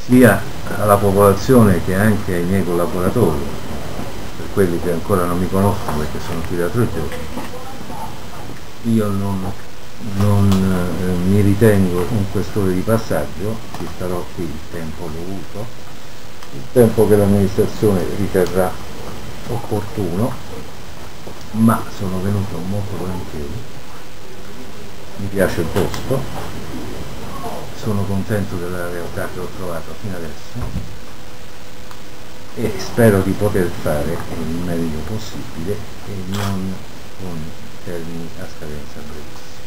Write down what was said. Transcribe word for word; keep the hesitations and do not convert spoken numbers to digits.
sia alla popolazione che anche ai miei collaboratori, per quelli che ancora non mi conoscono perché sono qui da tre giorni. Io non, non eh, mi ritengo un questore di passaggio, ci starò qui il tempo dovuto, il tempo che l'amministrazione riterrà opportuno, ma sono venuto molto volentieri, mi piace il posto, sono contento della realtà che ho trovato fino adesso e spero di poter fare il meglio possibile e non con termini a scadenza brevissima.